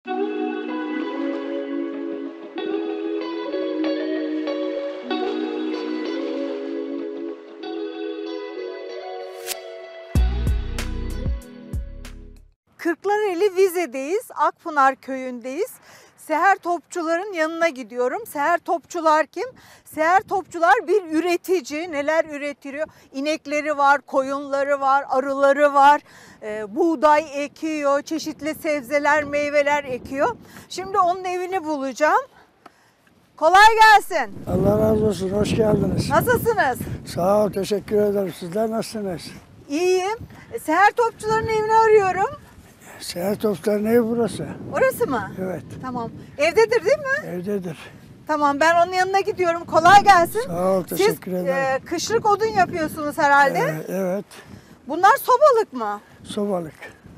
Kırklareli Vize'deyiz, Akpınar köyündeyiz. Seher topçuların yanına gidiyorum. Seher topçular kim? Seher topçular bir üretici. Neler üretiyor? İnekleri var, koyunları var, arıları var. Buğday ekiyor, çeşitli sebzeler, meyveler ekiyor. Şimdi onun evini bulacağım. Kolay gelsin. Allah razı olsun, hoş geldiniz. Nasılsınız? Sağ ol, teşekkür ederim. Sizler nasılsınız? İyiyim. Seher topçuların evini arıyorum. Seher Topçuların evi burası. Orası mı? Evet. Tamam. Evdedir değil mi? Evdedir. Tamam, ben onun yanına gidiyorum. Kolay gelsin. Sağ ol, teşekkür ederim. Siz kışlık odun yapıyorsunuz herhalde. Evet. Bunlar sobalık mı? Sobalık.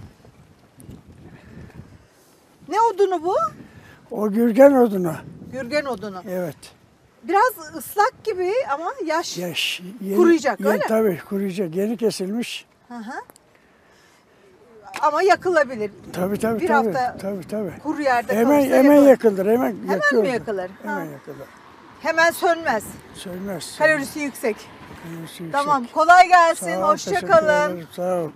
Ne odunu bu? O gürgen odunu. Gürgen odunu. Evet. Biraz ıslak gibi ama yaş. Kuruyacak, öyle mi? Tabii kuruyacak. Yeni kesilmiş. Hı hı. Ama yakılabilir. Tabii tabii. Bir tabii, hafta tabii. kuru yerde Hemen kalırsa yakılır. yakılır. Hemen yakılır. mi yakılır? Hemen Ha. yakılır. Hemen sönmez. Sönmez. Kalorisi yüksek. Kalorisi yüksek. Tamam, kolay gelsin. Sağ ol, Hoşça teşekkür kalın. ederim, sağ ol.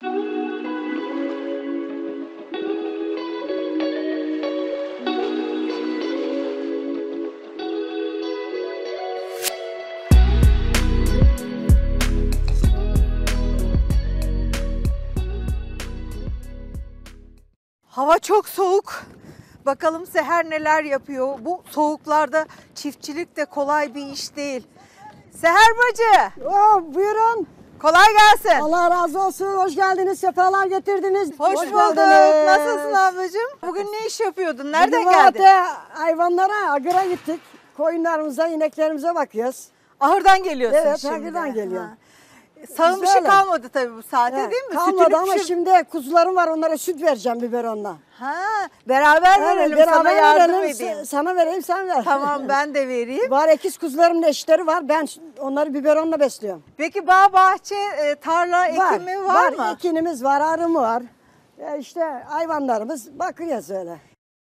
Hava çok soğuk. Bakalım Seher neler yapıyor. Bu soğuklarda çiftçilik de kolay bir iş değil. Seher bacı, Buyurun. kolay gelsin. Allah razı olsun. Hoş geldiniz. Sefalar getirdiniz. Hoş bulduk. geldiniz. Nasılsın ablacığım? Bugün ne iş yapıyordun? Nereden Bugün geldin? hayvanlara, agıra gittik. Koyunlarımıza, ineklerimize bakıyoruz. Ahırdan geliyorsun Evet, şimdi. ahırdan geliyorum. Sağım bir şey Güzel. kalmadı tabii bu saate Evet, değil mi? kalmadı Sütünü ama pişir- şimdi kuzularım var. Onlara süt vereceğim biberonla. Ha, beraber verelim, sana yardım edeyim. Sana vereyim, sen ver. Tamam, ben de vereyim. Var, ekiz kuzularımın eşleri var. Ben onları biberonla besliyorum. Peki bağ, bahçe, tarla ekimi var mı? Ekinimiz var, arım var. İşte hayvanlarımız bakıyoruz öyle.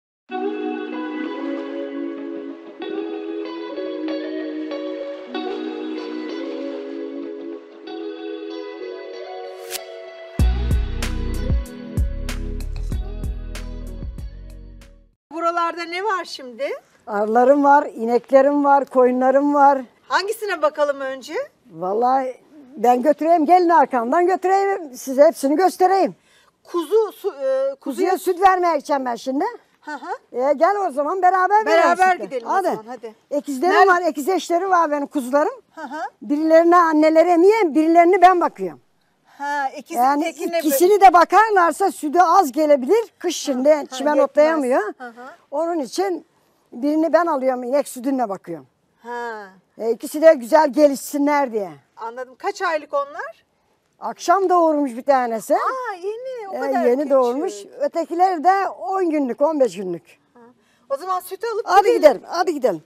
Buralarda ne var şimdi? Arılarım var, ineklerim var, koyunlarım var. Hangisine bakalım önce? Vallahi ben götüreyim, gelin arkamdan götüreyim, size hepsini göstereyim. Kuzuya Kuzuya süt vermeye gideceğim ben şimdi. Hı hı. Gel o zaman beraber verelim Beraber sütü. gidelim o zaman, hadi. Ekizlerim Nerede? var, ekiz eşleri var benim kuzularım. Hı hı. Birilerine anneleri emiyor, birilerini ben bakıyorum. Ha, ikisinin Yani tekine ikisini de bakarlarsa sütü az gelebilir. Kış şimdi çimen yetmez. otlayamıyor. Hı hı. Onun için birini ben alıyorum, inek sütünle bakıyorum. Ha, İkisi de güzel gelişsinler diye. anladım. Kaç aylık onlar? Akşam doğurmuş bir tanesi. Aa, yeni, o kadar Yeni küçük. doğurmuş. Ötekiler de 10 günlük, 15 günlük. O zaman sütü alıp Hadi gidelim, hadi gidelim.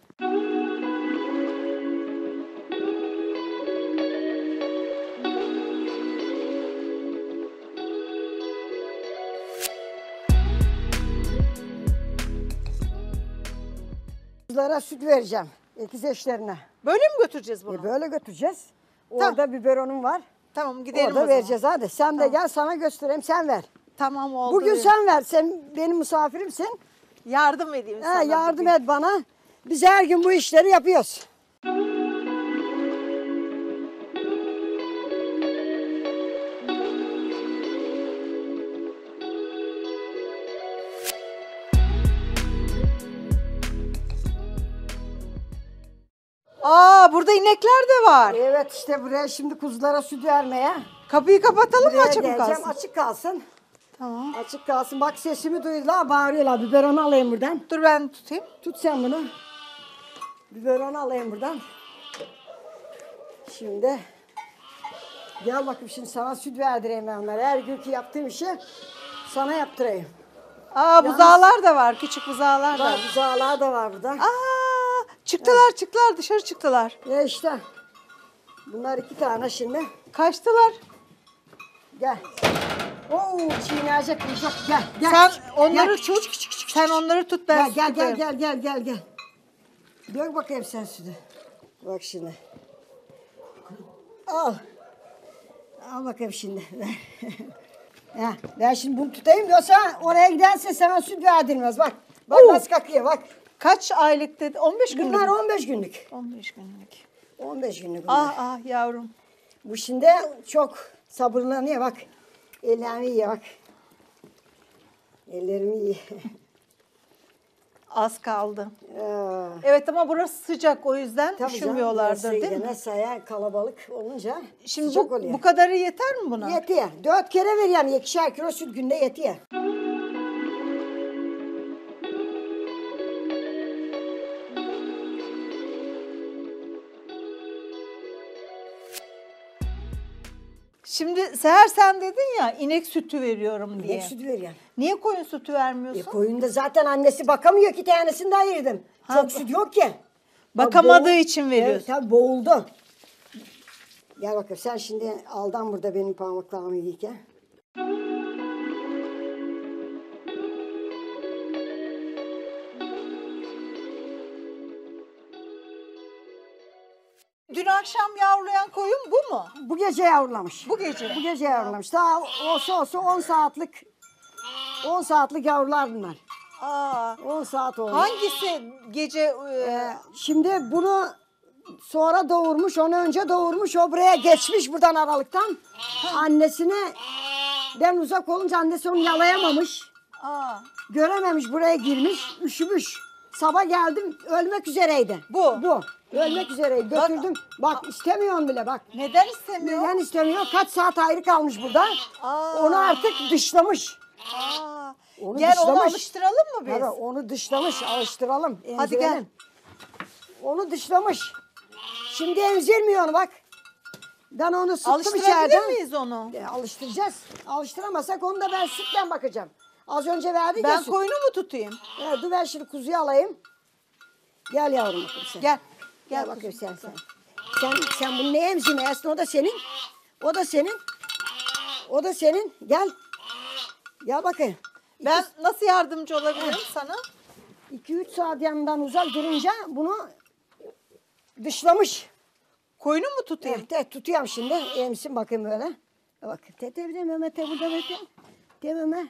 Kızlara süt vereceğim, ekiz eşlerine. Böyle mi götüreceğiz bunu? Böyle götüreceğiz. Orada biberonum var. Tamam, gidelim Orada o zaman. vereceğiz hadi. Sen de gel, sana göstereyim, sen ver. Tamam, oldu. Bugün sen ver, sen benim misafirimsin. yardım edeyim sana. Yardım bugün. et bana. Biz her gün bu işleri yapıyoruz. Aa, burada inekler de var. Evet, işte buraya şimdi kuzulara süt vermeye. Kapıyı kapatalım mı, Buraya açık mı geleceğim, kalsın? açık kalsın. Tamam. Açık kalsın. Bak sesimi duydular, bağırıyorlar. Biberonu alayım buradan. Dur ben tutayım. Tut sen bunu. Biberonu alayım buradan. Şimdi gel bakayım, şimdi sana süt verdireyim ben onlara. Her günkü yaptığım işi sana yaptırayım. Aa, buzağlar da var. Küçük buzağlar da. Bak buzağlar da var burada. Aa, çıktılar dışarı çıktılar. İşte bunlar 2 tane şimdi. Kaçtılar. Gel. Oo, çiğneyecek, yiyecek. Gel. Sen onları Gel. tut. Sen onları tut ben Gel tutarım. gel. Dök bakayım sen sütü. Bak şimdi. Al. Al bakayım şimdi. Ya, ben şimdi bunu tutayım yoksa oraya giderse sana süt verdirmez. Bak. Bak Oo. nasıl kakıyor bak. Kaç aylık dedi? 15 günlük. Bunlar mü? 15 günlük. 15 günlük. 15 günlük bunlar. Ah yavrum. Bu şimdi çok sabırlanıyor bak. Ellerimi yiyor bak. Ellerimi yiyor. Az kaldı. Aa, Evet ama burası sıcak o yüzden tabii canım, üşümüyorlardır burası değil mi? gene saya kalabalık olunca Şimdi sıcak oluyor. bu kadarı yeter mi buna? Yetiyor. 4 kere veriyorum 2'şer kilo süt günde yetiyor. Şimdi Seher sen dedin ya inek sütü veriyorum diye. İnek sütü veriyorum. Niye koyun sütü vermiyorsun? Koyunda zaten annesi bakamıyor ki tanesini de ayırdım. Çok süt yok ki. Bakamadığı Boğul- için veriyorsun. Evet, tabii boğuldu. Gel bakalım sen şimdi aldan burada benim parmaklarımı yiyken. Dün akşam yavrulayan koyun bu mu? Bu gece yavrulamış. Bu gece. Bu gece yavrulamış. Daha olsa 10 saatlik yavrular bunlar. Aa, 10 saat oldu. hangisi gece Şimdi bunu sonra doğurmuş, onu önce doğurmuş. O buraya geçmiş buradan aralıktan. Annesine ben uzak olunca annesi onu yalayamamış. Görememiş, buraya girmiş, üşümüş. Sabah geldim, ölmek üzereydi. Bu. Ölmek üzereydi. Götürdüm. Bak istemiyorum bile bak. neden istemiyor? Neden istemiyor? Kaç saat ayrı kalmış burada. Onu artık dışlamış. Aa, Onu gel onu dışlamış. alıştıralım mı biz? Tabii onu dışlamış, alıştıralım. Hadi emzirelim. gel. Onu dışlamış. Şimdi emzirmiyor onu bak. Ben onu sıktım Alıştırabilir içeriden. miyiz onu? Alıştıracağız. Alıştıramazsak onu da ben sütten bakacağım. Az önce verdik ya Ben süt. koyunu mu tutayım? Evet, dur ben şimdi kuzuyu alayım. Gel yavrum bakayım sen. Gel. Gel Gel bakayım kuzum. sen bunu ne emzirmeyesin? O da senin. O da senin. O da senin. Gel. Gel bakayım. Ben nasıl yardımcı olabilirim sana? 2-3 saat yanından uzak durunca bunu dışlamış. Koyunu mu tutayım? Evet, tutuyorum şimdi. Emsin bakayım böyle. Bak. Mehmet burada bekle. Mehmet.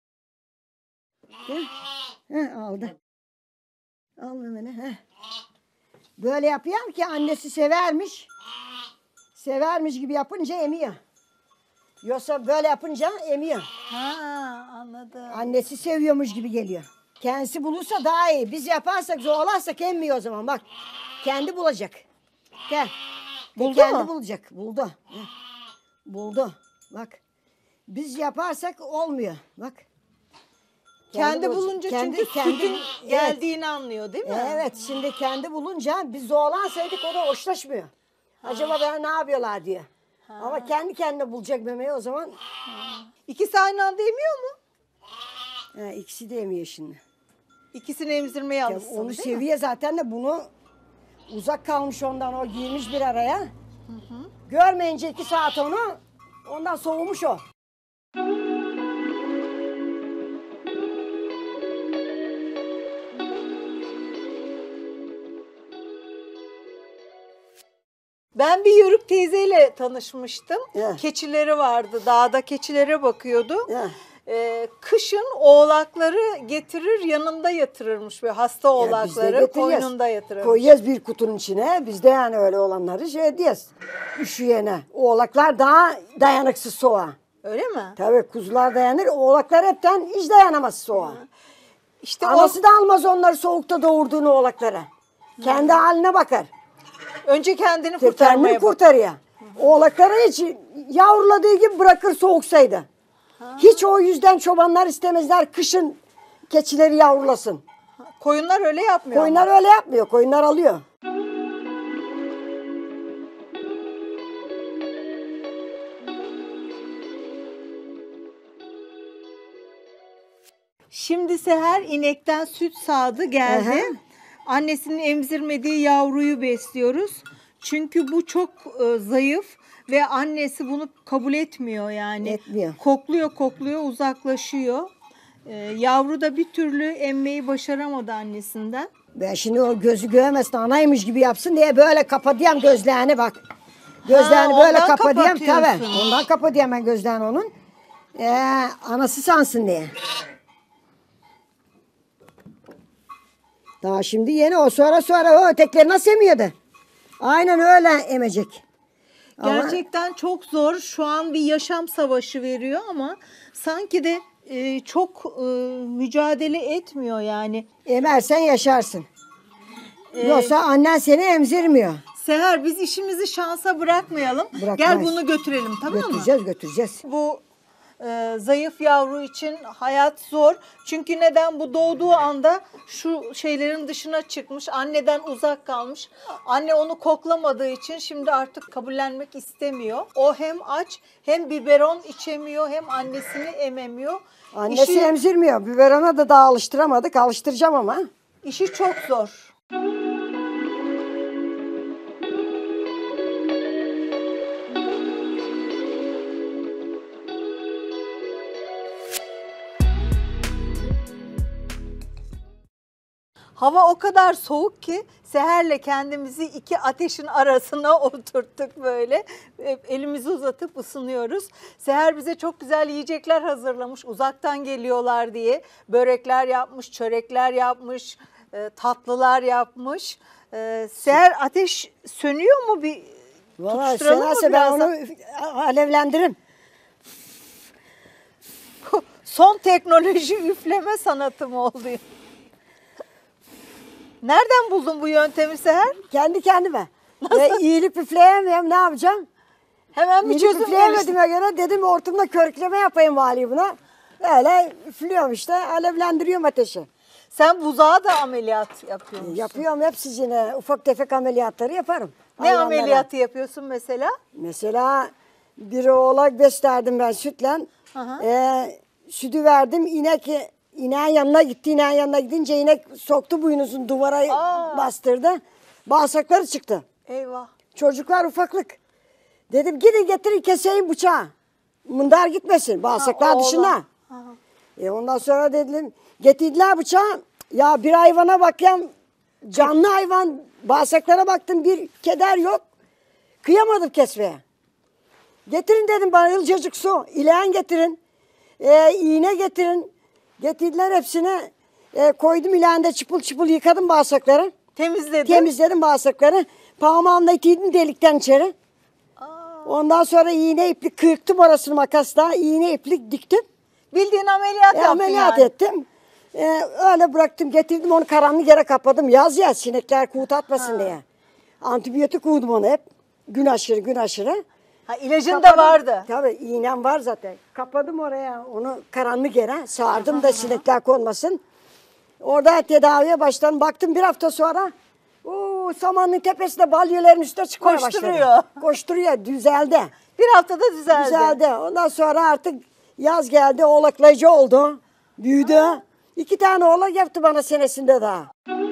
Aldı. Al Mehmet'i. Böyle yapıyorum ki annesi severmiş. Severmiş gibi yapınca emiyor. Yoksa böyle yapınca emiyor. Ha, anladım. Annesi seviyormuş gibi geliyor. Kendisi bulursa daha iyi. Biz yaparsak, zorlarsak emmiyor o zaman. Bak. Kendi bulacak. Gel. Buldu kendi mu? bulacak. Buldu. Buldu. Bak. Biz yaparsak olmuyor. Bak. Kendi bulacak. bulunca çünkü sütün geldiğini anlıyor değil mi? Evet. Şimdi kendi bulunca biz zorlansaydık o da hoşlaşmıyor. Acaba ben ne yapıyorlar diye. Ama kendi kendine bulacak memeyi o zaman. İkisi aynı anda emiyor mu? İkisi de emiyor şimdi. İkisini emzirmeye Ya alışsın onu değil mi? seviyor zaten de bunu uzak kalmış ondan o girmiş bir araya. Görmeyince 2 saat onu ondan soğumuş o. Ben bir Yörük teyzeyle tanışmıştım. Evet. Keçileri vardı. Dağda keçilere bakıyordu. Evet. Kışın oğlakları getirir yanında yatırırmış böyle hasta Ya biz de oğlakları getireceğiz. koynunda yatırırmış. Koyuyoruz bir kutunun içine. Biz de yani öyle olanları şey diyoruz. Üşüyene. Oğlaklar daha dayanıksız soğuğa. Öyle mi? Tabii kuzular dayanır. Oğlaklar hepten hiç dayanamaz soğuğa. İşte Anası da almaz onları soğukta doğurduğunu oğlaklara. Kendi haline bakar. önce kendini Kendini kurtarmaya bak. kurtarıyor. Oğlakları hiç yavruladığı gibi bırakır soğuksaydı. Hiç o yüzden çobanlar istemezler kışın keçileri yavrulasın. Koyunlar öyle yapmıyor. Koyunlar ama. öyle yapmıyor. Koyunlar alıyor. Şimdi Seher inekten süt sağdı geldi. Hı hı. Annesinin emzirmediği yavruyu besliyoruz. Çünkü bu çok zayıf ve annesi bunu kabul etmiyor yani. Etmiyor. Kokluyor uzaklaşıyor. Yavru da bir türlü emmeyi başaramadı annesinden. Ben şimdi o gözü görmesin anaymış gibi yapsın diye böyle kapatayım gözlerini bak. Gözlerini Ha, böyle ondan kapatayım tabii. kapatıyorsun. Ondan kapatayım ben gözlerini onun. Anası sansın diye. Daha şimdi yeni o sonra o ötekileri nasıl emiyordu? Aynen öyle emecek. Ama Gerçekten çok zor. Şu an bir yaşam savaşı veriyor ama sanki de çok mücadele etmiyor yani. emersen yaşarsın. Yoksa annen seni emzirmiyor. Seher, biz işimizi şansa bırakmayalım. Bırakmayız. Gel bunu götürelim, tamam mı? Götüreceğiz. Bu zayıf yavru için hayat zor. Çünkü neden? Bu doğduğu anda şu şeylerin dışına çıkmış. Anneden uzak kalmış. Anne onu koklamadığı için şimdi artık kabullenmek istemiyor. O hem aç hem biberon içemiyor hem annesini ememiyor. Annesi İşi, emzirmiyor. Biberona da daha alıştıramadık. Alıştıracağım ama. işi çok zor. Hava o kadar soğuk ki Seher'le kendimizi iki ateşin arasına oturttuk böyle. Elimizi uzatıp ısınıyoruz. Seher bize çok güzel yiyecekler hazırlamış. Uzaktan geliyorlar diye. Börekler yapmış, çörekler yapmış, tatlılar yapmış. Seher, ateş sönüyor mu? Bir Vallahi tutuşturalım mı severse ben birazdan? onu alevlendiririm. Son teknoloji üfleme sanatım oldu. Nereden buldun bu yöntemi Seher? Kendi kendime. Ve iyilik üfleyemiyorum. Ne yapacağım? Hemen bir İyilik çözüm gelişti. üfleyemediğime göre dedim hortumla körükleme yapayım vali buna. Öyle üflüyorum işte. Alevlendiriyorum ateşi. Sen buzağa da ameliyat yapıyorsun. Yapıyorum hep yine ufak tefek ameliyatları yaparım. Ne Hayvanlara. ameliyatı yapıyorsun mesela? Mesela bir oğlak beslerdim ben sütle. Aha. Sütü verdim. İneğin yanına gitti. İneğin yanına gidince inek soktu boynuzunu duvara bastırdı. Bağırsakları çıktı. Eyvah. Çocuklar ufaklık. Dedim gidin getirin keseyim bıçağı. Mındar gitmesin. Bağırsaklar oğlan. dışına. Aha. Ondan sonra dedim getirdiler bıçağı. Ya bir hayvana bakayım. Canlı hayvan. Bağırsaklara baktım bir keder yok. Kıyamadım kesmeye. Getirin dedim bana ılcacık su. İleğen getirin. İğne getirin. Getirdiler hepsine. Koydum ileğende çıpıl çıpıl yıkadım bağırsakları. Temizledin. Temizledim bağırsakları. Parmağımla itiydim delikten içeri. Ondan sonra iğne iplik kırktım orasını makasla. İğne iplik diktim. Bildiğin ameliyat yaptın Ameliyat yani. ettim. Öyle bıraktım getirdim onu karanlık yere kapadım. Yaz sinekler kurt atmasın diye. Antibiyotik uydum onu hep. Gün aşırı. Ha, ilacın da Kapadım. vardı. Tabii iğnem var zaten. Kapadım oraya onu karanlık yere. Sardım da sinekler konmasın. Orada tedaviye başladım. Baktım bir hafta sonra samanın tepesinde balyelerin üstüne çıkmaya Koşturuyor. başladı. Koşturuyor. Düzeldi. Bir haftada düzeldi. Düzeldi. Ondan sonra artık yaz geldi. Oğlaklayıcı oldu. Büyüdü. 2 tane oğlak yaptı bana senesinde daha.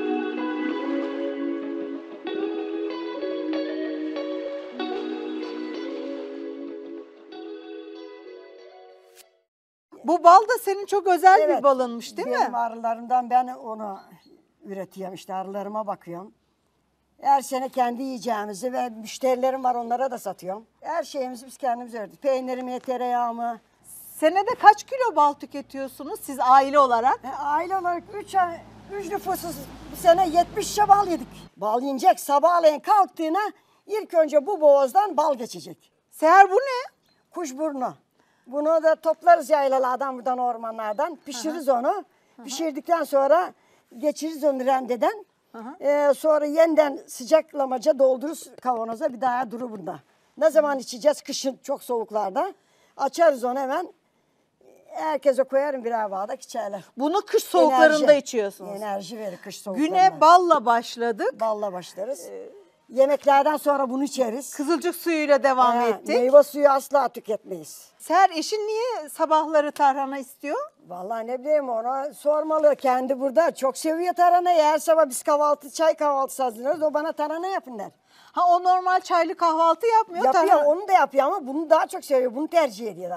Bu bal da senin çok özel Evet. bir balınmış değil Benim mi? arılarımdan ben onu üretiyorum işte arılarıma bakıyorum. Her sene kendi yiyeceğimizi ve müşterilerim var onlara da satıyorum. Her şeyimizi biz kendimiz üretiyoruz. Peynirimi, tereyağımı. Senede kaç kilo bal tüketiyorsunuz siz aile olarak? Aile olarak 3 nüfusuz bu sene 70 şişe bal yedik. Bal yiyecek sabahleyin kalktığına ilk önce bu boğazdan bal geçecek. Seher, bu ne? Kuşburnu. Bunu da toplarız yaylalardan buradan ormanlardan. Pişiririz onu. Pişirdikten sonra geçiririz onu rendeden. Sonra yeniden sıcaklamaca doldururuz kavanoza bir daha durur bunda. Ne zaman içeceğiz? Kışın çok soğuklarda. Açarız onu hemen. Herkese koyarım birer bardak içerler. Bunu kış soğuklarında Enerji. içiyorsunuz. Enerji verir kış soğuklarında. Güne balla başladık. Balla başlarız. Yemeklerden sonra bunu içeriz. Kızılcık suyuyla devam ettik. Meyve suyu asla tüketmeyiz. Seher, eşin niye sabahları tarhana istiyor? Vallahi ne bileyim ona sormalı. Kendi burada çok seviyor taranayı. Her sabah biz çay kahvaltısı hazırlıyoruz. O bana tarhana yapın der. Ha, o normal çaylı kahvaltı yapmıyor. Yapıyor, tarhana. onu da yapıyor ama bunu daha çok seviyor. Bunu tercih ediyor daha çok.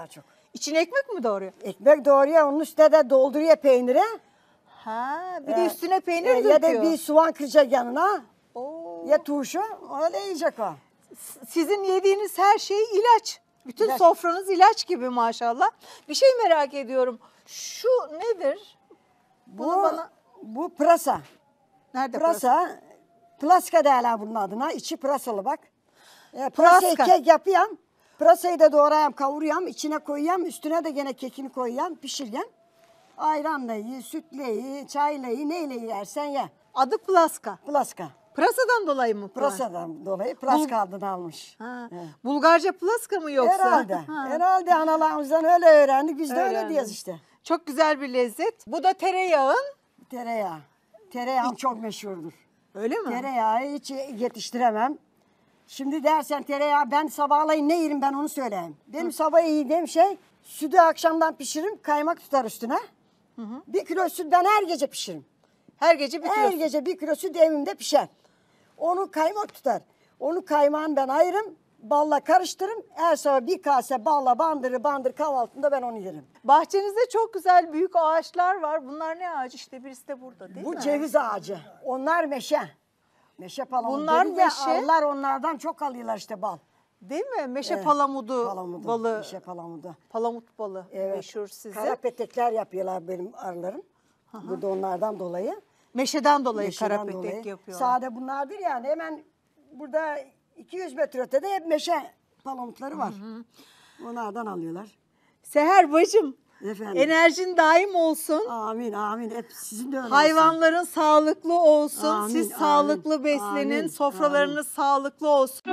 İçine ekmek mi doğruyor? Ekmek doğruyor, onun üstüne de dolduruyor peyniri. Ha, bir de üstüne peynir Ya döküyor. da bir soğan kıracak yanına. Oo. Ya turşu, öyle yiyecek o. Sizin yediğiniz her şey ilaç. Bütün İlaç. sofranız ilaç gibi maşallah. Bir şey merak ediyorum. Şu nedir? Bu pırasa. Nerede pırasa? Pırasa, plaska derler bunun adına. İçi pırasalı bak. Pırasayı Plaska. kek yapıyorum. Pırasayı da doğrayam, kavuruyorum, içine koyuyorum. Üstüne de gene kekini koyuyorum, pişiriyorum. Ayranla ye, sütle ye, çayla ye, neyle yersen ye. Adı plaska. Plaska. Pırasadan dolayı mı? Pırasadan dolayı plaska adını almış. Ha. Evet. Bulgarca plaska mı yoksa? Herhalde. Ha. Herhalde analarımızdan öyle öğrendik. Biz de öyle Öğrendim. diyoruz işte. Çok güzel bir lezzet. Bu da tereyağın. Tereyağı. Tereyağım çok meşhurdur. Öyle mi? Tereyağı hiç yetiştiremem. Şimdi dersen tereyağı ben sabahlayın ne yerim ben onu söyleyeyim. Benim sabah yediğim şey sütü akşamdan pişiririm, kaymak tutar üstüne. 1 kilo süt ben her gece pişiririm. Her gece Her bitiyor. gece 1 kilo süt evimde pişer. Onu kaymak tutar. Onu kaymağını ben ayırırım, balla karıştırırım. Her sabah bir kase balla bandır kahvaltında ben onu yerim. Bahçenizde çok güzel büyük ağaçlar var. Bunlar ne ağacı? İşte birisi de burada değil Bu mi? ceviz ağacı. Onlar meşe. Meşe palamudu. Bunlar Dedi de meşe. arılar onlardan çok alıyorlar işte bal. Değil mi? Meşe Evet, palamudu, Palamudu, balı. meşe palamudu. Palamut balı Evet. meşhur size. Kara petekler yapıyorlar benim arılarım. Bu da onlardan dolayı. Meşeden dolayı Meşeden kara petek dolayı. yapıyorlar. Sade bunlardır yani hemen burada 200 metre ötede hep meşe palamutları var. Onlardan alıyorlar. Seher bacım, Efendim. enerjin daim olsun. Amin amin. Hep sizin de öyle olsun. Hayvanların sağlıklı olsun. Amin, Siz amin, sağlıklı beslenin. amin, Sofralarınız sağlıklı olsun.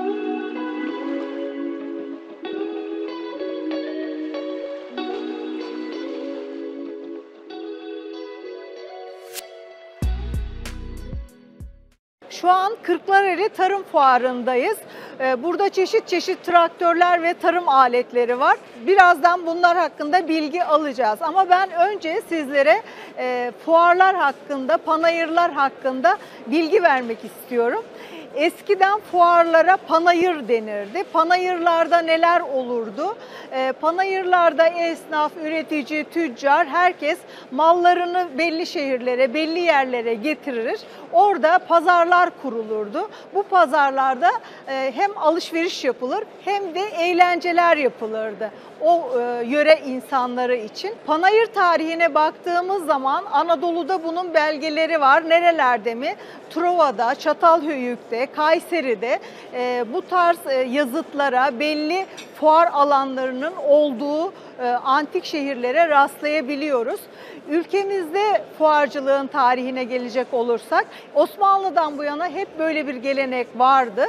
Şu an Kırklareli Tarım Fuarı'ndayız. Burada çeşit çeşit traktörler ve tarım aletleri var. Birazdan bunlar hakkında bilgi alacağız. Ama ben önce sizlere fuarlar hakkında, panayırlar hakkında bilgi vermek istiyorum. Eskiden fuarlara panayır denirdi. Panayırlarda neler olurdu? Panayırlarda esnaf, üretici, tüccar herkes mallarını belli şehirlere, belli yerlere getirir. Orada pazarlar kurulurdu. Bu pazarlarda hem alışveriş yapılır hem de eğlenceler yapılırdı o yöre insanları için. Panayır tarihine baktığımız zaman Anadolu'da bunun belgeleri var. Nerelerde mi? Trova'da, Çatalhöyük'te, Kayseri'de bu tarz yazıtlara, belli fuar alanlarının olduğu antik şehirlere rastlayabiliyoruz. Ülkemizde fuarcılığın tarihine gelecek olursak Osmanlı'dan bu yana hep böyle bir gelenek vardı.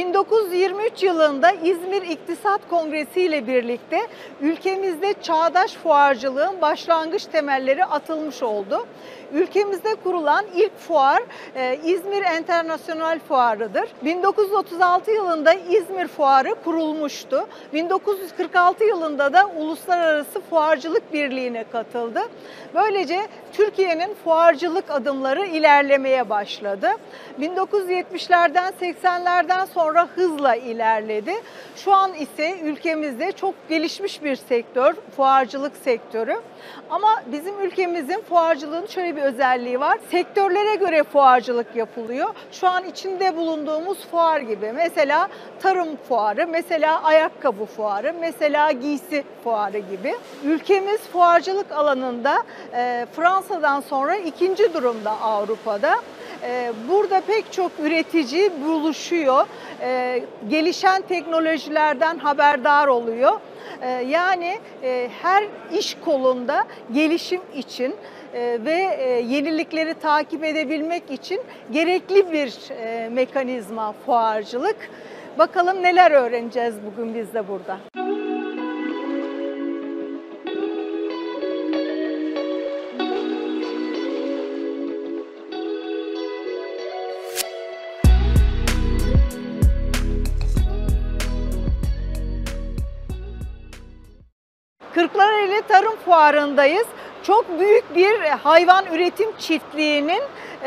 1923 yılında İzmir İktisat Kongresi ile birlikte ülkemizde çağdaş fuarcılığın başlangıç temelleri atılmış oldu. Ülkemizde kurulan ilk fuar İzmir Enternasyonel Fuarı'dır. 1936 yılında İzmir Fuarı kurulmuştu. 1946 yılında da Uluslararası Fuarcılık Birliği'ne katıldı. Böylece Türkiye'nin fuarcılık adımları ilerlemeye başladı. 1970'lerden 80'lerden sonra hızla ilerledi. Şu an ise ülkemizde çok gelişmiş bir sektör, fuarcılık sektörü. Ama bizim ülkemizin fuarcılığının şöyle bir özelliği var. Sektörlere göre fuarcılık yapılıyor. Şu an içinde bulunduğumuz fuar gibi. Mesela tarım fuarı, mesela ayakkabı fuarı, mesela giysi fuarı gibi. Ülkemiz fuarcılık alanında Fransa'dan sonra ikinci durumda Avrupa'da. Burada pek çok üretici buluşuyor. Gelişen teknolojilerden haberdar oluyor. Yani her iş kolunda gelişim için ve yenilikleri takip edebilmek için gerekli bir mekanizma fuarcılık. Bakalım neler öğreneceğiz bugün biz de burada. Kırklareli Tarım Fuarı'ndayız. Çok büyük bir hayvan üretim çiftliğinin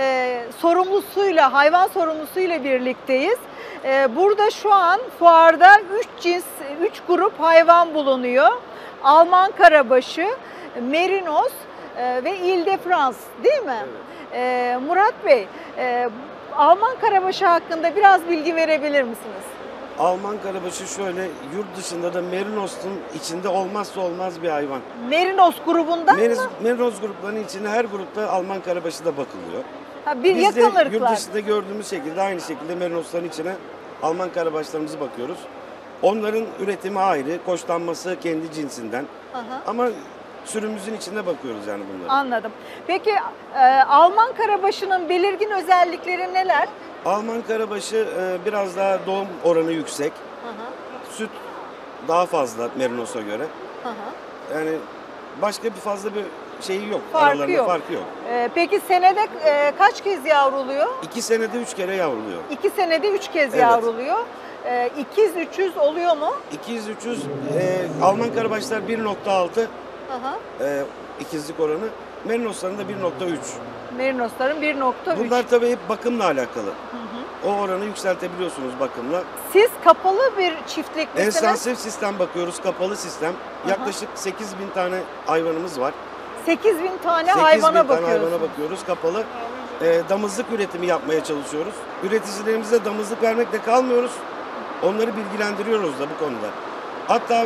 hayvan sorumlusuyla birlikteyiz. Burada şu an fuarda 3 grup hayvan bulunuyor. Alman karabaşı, merinos ve Ile-de-France değil mi? Murat Bey, Alman karabaşı hakkında biraz bilgi verebilir misiniz? Alman karabaşı şöyle, yurt dışında da Merinos'un içinde olmazsa olmaz bir hayvan. Merinos grubundan mı? Merinos gruplarının içinde her grupta Alman karabaşı da bakılıyor. Ha, bir Biz de yakın yurt ırklar. dışında gördüğümüz şekilde aynı şekilde Merinos'ların içine Alman karabaşlarımızı bakıyoruz. Onların üretimi ayrı, koçlanması kendi cinsinden. Aha. Ama sürümüzün içinde bakıyoruz yani bunlara. Anladım. Peki Alman karabaşının belirgin özellikleri neler? Alman karabaşı biraz daha doğum oranı yüksek. Aha, Süt daha fazla Merinos'a göre. aha. Yani başka fazla bir şeyi yok. Farkı Aralarında yok. farkı yok. Peki senede kaç kez yavruluyor? 2 senede 3 kere yavruluyor. 2 senede 3 kez Evet. yavruluyor. İkiz 300 oluyor mu? 200-300 Alman karabaşlar 1.6 Aha. ikizlik oranı. Merinos'ların da 1.3. Merinosların 1.3. Bunlar tabii hep bakımla alakalı. O oranı yükseltebiliyorsunuz bakımla. Siz kapalı bir çiftlik misiniz? Enstansif sistem bakıyoruz, kapalı sistem. Yaklaşık 8.000 tane hayvanımız var. 8.000 tane 8.000 hayvana tane bakıyorsunuz. hayvana bakıyoruz, kapalı. Damızlık üretimi yapmaya çalışıyoruz. Üreticilerimize damızlık vermekle kalmıyoruz. Onları bilgilendiriyoruz da bu konuda. Hatta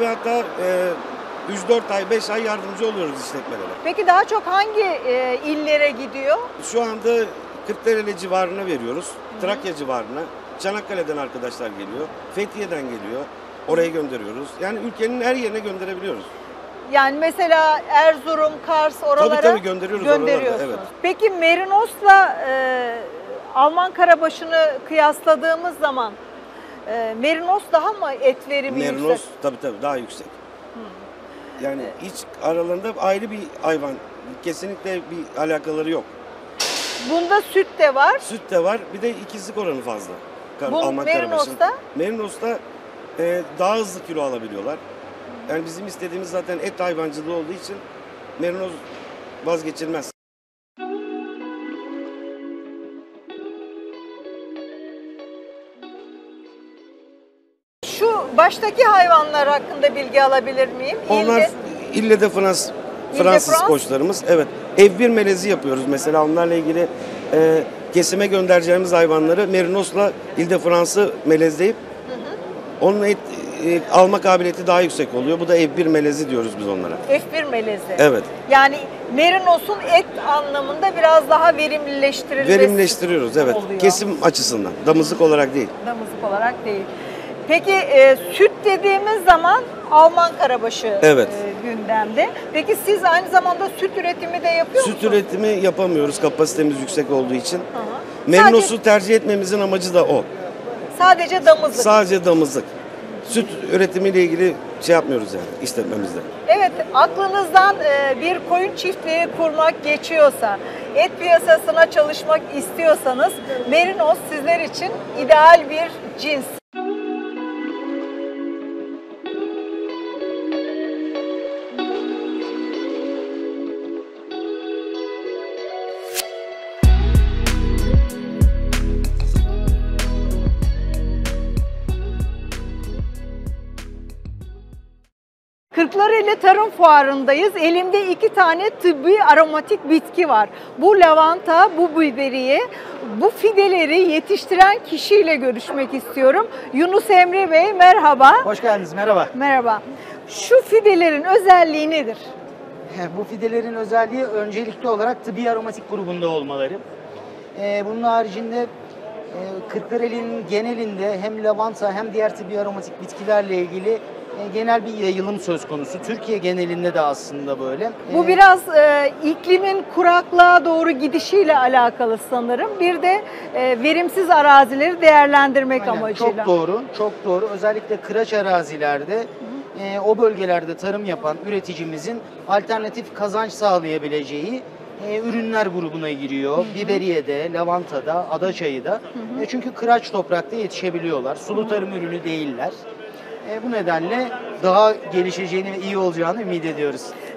3-4 ay, 5 ay yardımcı oluyoruz işletmelere. Peki daha çok hangi illere gidiyor? Şu anda Kırklareli civarına veriyoruz. Trakya civarına. Çanakkale'den arkadaşlar geliyor. Fethiye'den geliyor. Oraya gönderiyoruz. Yani ülkenin her yerine gönderebiliyoruz. Yani mesela Erzurum, Kars oralara Tabii gönderiyoruz oralara da, gönderiyorsunuz. evet. Peki Merinos'la Alman karabaşını kıyasladığımız zaman Merinos daha mı et verimi Merinos yüksek? tabii daha yüksek. Yani hiç aralarında ayrı bir hayvan. Kesinlikle bir alakaları yok. Bunda süt de var. Süt de var. Bir de ikizlik oranı fazla. Bu Alman Merinos'ta? karabaşın. Merinos'ta daha hızlı kilo alabiliyorlar. Yani bizim istediğimiz zaten et hayvancılığı olduğu için Merinos vazgeçilmez. Şu baştaki hayvanlar hakkında bilgi alabilir miyim? Onlar Ile-de-France Fransız France? koçlarımız. Evet. F1 melezi yapıyoruz. Mesela onlarla ilgili kesime göndereceğimiz hayvanları Merinos'la Ile-de-France'ı melezleyip onun alma kabiliyeti daha yüksek oluyor. Bu da F1 melezi diyoruz biz onlara. F1 melezi. Evet. Yani Merinos'un et anlamında biraz daha verimlileştirilmesi Verimleştiriyoruz, evet. oluyor. Kesim açısından. Damızlık olarak değil. Damızlık olarak değil. Peki süt dediğimiz zaman Alman karabaşı Evet. Gündemde. Peki siz aynı zamanda süt üretimi de yapıyor Süt musunuz? üretimi yapamıyoruz kapasitemiz yüksek olduğu için. Hı hı. Merinos'u tercih etmemizin amacı da o. Sadece damızlık. Sadece damızlık. Süt üretimiyle ilgili şey yapmıyoruz yani işletmemizde. Evet, aklınızdan bir koyun çiftliği kurmak geçiyorsa, et piyasasına çalışmak istiyorsanız Merinos sizler için ideal bir cins. Kırklareli Tarım Fuarı'ndayız. Elimde 2 tane tıbbi aromatik bitki var. Bu lavanta, bu biberiye. Bu fideleri yetiştiren kişiyle görüşmek istiyorum. Yunus Emre Bey, merhaba. Hoş geldiniz, merhaba. Merhaba. Şu fidelerin özelliği nedir? Bu fidelerin özelliği öncelikli olarak tıbbi aromatik grubunda olmaları. Bunun haricinde Kırklareli'nin genelinde hem lavanta hem diğer tıbbi aromatik bitkilerle ilgili genel bir yayılım söz konusu. Türkiye genelinde de aslında böyle. Bu biraz iklimin kuraklığa doğru gidişiyle alakalı sanırım. Bir de verimsiz arazileri değerlendirmek Aynen, amacıyla. çok doğru, çok doğru. Özellikle kıraç arazilerde o bölgelerde tarım yapan üreticimizin alternatif kazanç sağlayabileceği ürünler grubuna giriyor. Biberiye'de, lavantada, adaçayı'da. Çünkü kıraç toprakta yetişebiliyorlar. Sulu tarım ürünü değiller. Bu nedenle daha gelişeceğini ve iyi olacağını ümit ediyoruz. Siz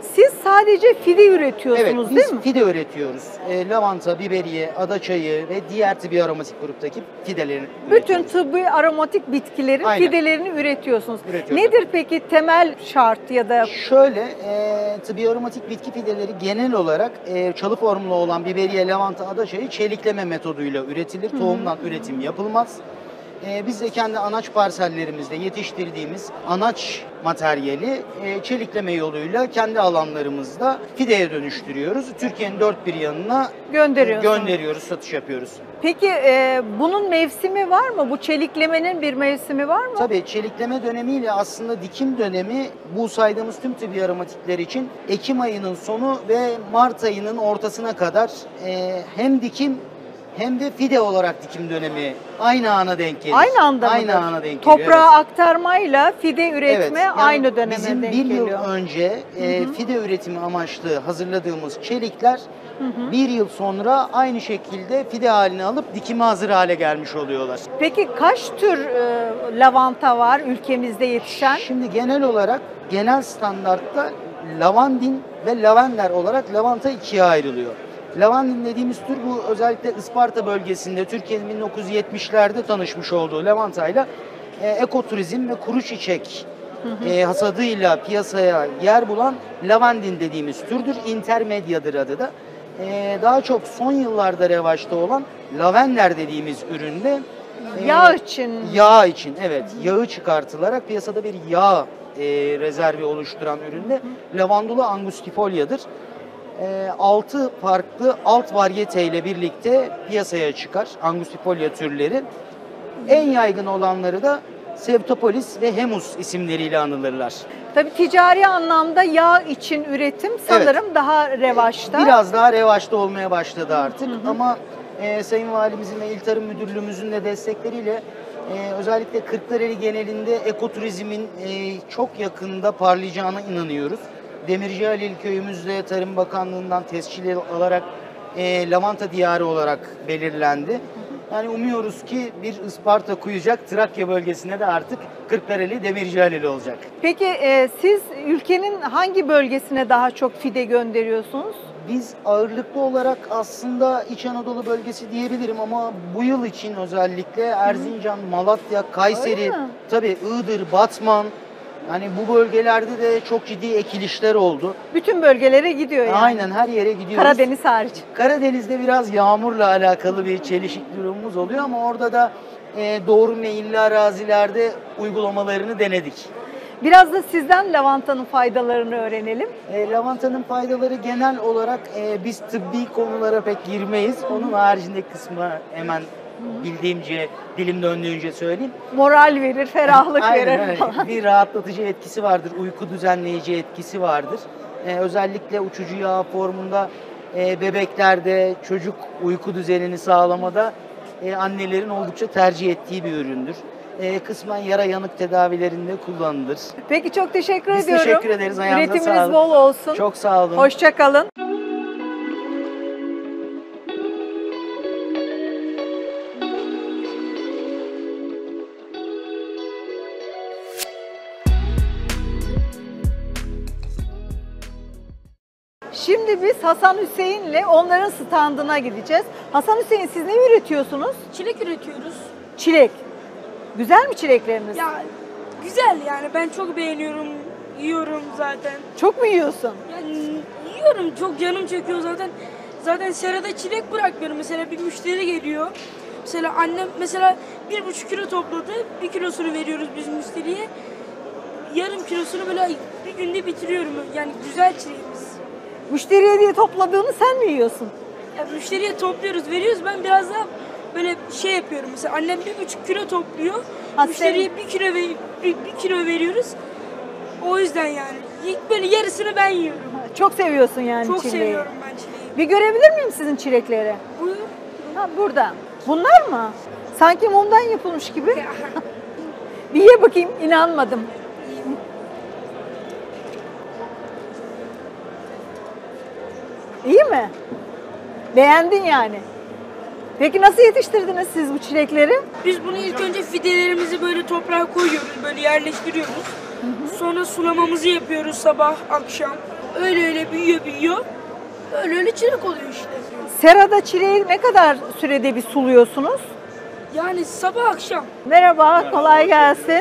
sadece fide Evet, üretiyorsunuz biz değil mi? fide üretiyoruz. Lavanta, biberiye, adaçayı ve diğer tıbbi aromatik gruptaki fidelerini Bütün üretiyoruz. tıbbi aromatik bitkilerin Aynen. fidelerini üretiyorsunuz. Üretiyoruz. Nedir peki temel şart ya da Şöyle, tıbbi aromatik bitki fideleri genel olarak çalı formlu olan biberiye, lavanta, adaçayı çelikleme metoduyla üretilir. Tohumdan üretim yapılmaz. Biz de kendi anaç parsellerimizde yetiştirdiğimiz anaç materyali çelikleme yoluyla kendi alanlarımızda fideye dönüştürüyoruz. Türkiye'nin dört bir yanına gönderiyoruz, satış yapıyoruz. Peki bunun mevsimi var mı? Bu çeliklemenin bir mevsimi var mı? Tabii çelikleme dönemiyle aslında dikim dönemi bu saydığımız tüm tıbbi aromatikler için Ekim ayının sonu ve Mart ayının ortasına kadar hem dikim hem de fide olarak dikim dönemi aynı ana denk gelir. Aynı anda Aynı mıdır? ana denk geliyor. Toprağa aktarmayla fide üretme yani aynı döneme bizim denk bir yıl geliyor. önce fide üretimi amaçlı hazırladığımız çelikler bir yıl sonra aynı şekilde fide halini alıp dikime hazır hale gelmiş oluyorlar. Peki kaç tür lavanta var ülkemizde yetişen? Şimdi genel olarak genel standartta lavandin ve lavender olarak lavanta ikiye ayrılıyor. Lavandin dediğimiz tür bu özellikle Isparta bölgesinde Türkiye'nin 1970'lerde tanışmış olduğu lavantayla ekoturizm ve kuru çiçek hasadıyla piyasaya yer bulan lavandin dediğimiz türdür. Intermediadır adı da. Daha çok son yıllarda revaçta olan lavender dediğimiz üründe Yağ için. Yağ için evet. Yağı çıkartılarak piyasada bir yağ rezervi oluşturan üründe lavandula angustifolia'dır. 6 farklı alt varyete ile birlikte piyasaya çıkar angustifolia türleri. En yaygın olanları da Sevtopolis ve Hemus isimleriyle anılırlar. Tabii ticari anlamda yağ için üretim sanırım daha revaçta. Biraz daha revaçta olmaya başladı artık ama Sayın Valimizin ve İl Tarım Müdürlüğümüzün de destekleriyle özellikle Kırklareli genelinde ekoturizmin çok yakında parlayacağına inanıyoruz. Demirci Halil köyümüzde Tarım Bakanlığı'ndan tescil alarak lavanta diyarı olarak belirlendi. Yani umuyoruz ki bir Isparta Kuyucak Trakya bölgesine de artık Kırklareli Demirci Halil olacak. Peki siz ülkenin hangi bölgesine daha çok fide gönderiyorsunuz? Biz ağırlıklı olarak aslında İç Anadolu bölgesi diyebilirim ama bu yıl için özellikle Erzincan, Malatya, Kayseri, Öyle mi? tabii Iğdır, Batman, yani bu bölgelerde de çok ciddi ekilişler oldu. Bütün bölgelere gidiyor yani. Aynen her yere gidiyoruz. Karadeniz hariç. Karadeniz'de biraz yağmurla alakalı bir çelişik durumumuz oluyor ama orada da doğru meyilli arazilerde uygulamalarını denedik. Biraz da sizden lavantanın faydalarını öğrenelim. Lavantanın faydaları genel olarak biz tıbbi konulara pek girmeyiz. Onun haricindeki kısmı hemen bildiğimce, dilim döndüğünce söyleyeyim. Moral verir, ferahlık Aynen verir öyle. falan. Bir rahatlatıcı etkisi vardır, uyku düzenleyici etkisi vardır. Özellikle uçucu yağ formunda bebeklerde çocuk uyku düzenini sağlamada annelerin oldukça tercih ettiği bir üründür. Kısmen yara yanık tedavilerinde kullanılır. Peki çok teşekkür Biz ediyorum. teşekkür ederiz. Ayağınıza Üretiminiz sağlık. bol olsun. Çok sağ olun. Hoşça kalın. Şimdi biz Hasan Hüseyin'le onların standına gideceğiz. Hasan Hüseyin siz ne üretiyorsunuz? Çilek üretiyoruz. Çilek. Güzel mi çilekleriniz? Ya güzel yani ben çok beğeniyorum. Yiyorum zaten. Çok mu yiyorsun? Yani yiyorum çok canım çekiyor zaten. Zaten serada çilek bırakmıyorum. Mesela bir müşteri geliyor. Mesela annem mesela 1,5 kilo topladı. 1 kilosunu veriyoruz biz müşteriye. Yarım kilosunu böyle bir günde bitiriyorum. Yani güzel çileğimiz. Müşteriye diye topladığını sen mi yiyorsun? Ya müşteriye topluyoruz, veriyoruz. Ben biraz daha böyle şey yapıyorum. Mesela annem 1,5 kilo topluyor. Ha, Müşteriye 1 kilo veriyoruz. O yüzden yani böyle yarısını ben yiyorum. Çok seviyorsun yani Çok çileği. seviyorum ben çileği. Bir görebilir miyim sizin çilekleri? Buyur. Ha, burada. Bunlar mı? Sanki mumdan yapılmış gibi. Bir ye bakayım, inanmadım. İyi mi? Beğendin yani. Peki nasıl yetiştirdiniz siz bu çilekleri? Biz bunu ilk önce fidelerimizi böyle toprağa koyuyoruz, böyle yerleştiriyoruz. Sonra sulamamızı yapıyoruz sabah akşam. Öyle büyüyor. Öyle çilek oluyor işte. Serada çileği ne kadar sürede bir suluyorsunuz? Yani sabah akşam. Merhaba, kolay gelsin.